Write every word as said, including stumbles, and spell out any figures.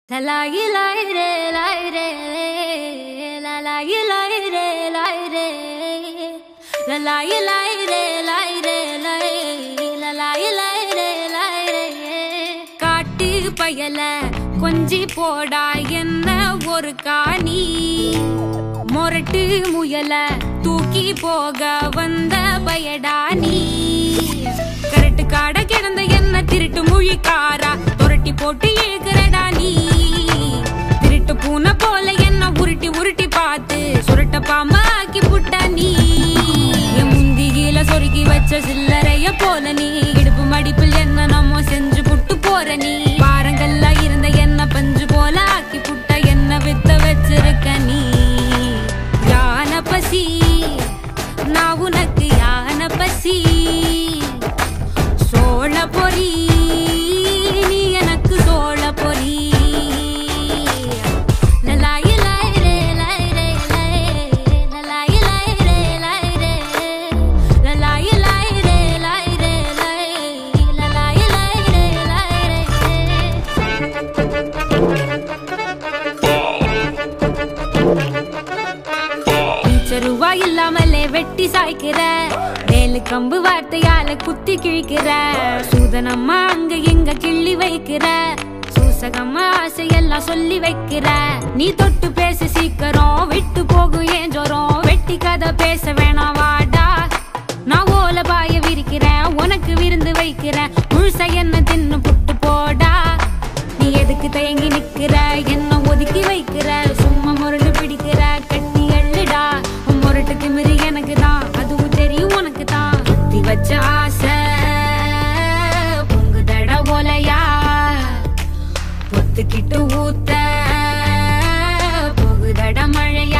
La la la re la re la la la re la re la la la re la re la la la re la re காட்டு பயல கொஞ்சி போடா என்ன ஒரு காணி மொரட்டு முயல தூக்கி போக வந்த பயடா நீ கரட்டு காட கிடந்த என்ன திருட்டு முழிக்காரா தொரட்டி போட்டு இழுக்கிறடா நீ திருட்டு பூனை போல என்ன உருட்டி உருட்டி பார்த்து சுருட்ட பாம்பா ஆக்கி புட்டா நீ என் முந்திகில சொருக்கி வச்ச சில்லறைய போல நீ இடுப்பு மடிப்பில் என்ன நம்ம செஞ்சு புட்டு போற நீ பாரங்கள்ல இருந்த என்ன பஞ்சு போல ஆக்கி புட்ட என்ன வித்த வச்சிருக்க நீ யான பசி நான் உனக்கு யான பசி சோழ பொறி நீ எனக்கு சோழ பொறி இல்லாமலே வெட்டி சாய்க்கிற வேலு கம்பு வார்த்தையால குத்தி கிழிக்கிற சூதனம்மா அங்க எங்க கிள்ளி வைக்கிற சூசகம்மா ஆசையெல்லாம் சொல்லி வைக்கிற நீ தொட்டு பேச சீக்கிரம் விட்டு போகும் ஏன் ஜோரம் வெட்டி கதை பேச வேணாம் வாடா நான் ஓல பாய விரிக்கிறேன் உனக்கு விருந்து வைக்கிறேன் முழுசா என்ன தின்னு புட்டு போடா நீ எதுக்கு தயங்கி நிக்கிற என்ன ஒதுக்கி வைக்கிற சும்மா முரண்டு பிடிக்கிற கட்டி எள்ளுடா முரட்டு திமிரு எனக்கு தான் அதுவும் தெரியும் உனக்கு தான் குத்தி வச்ச ஆசை பொங்கு தட போலையா பொத்துக்கிட்டு ஊத்த பொங்கு தட மழையா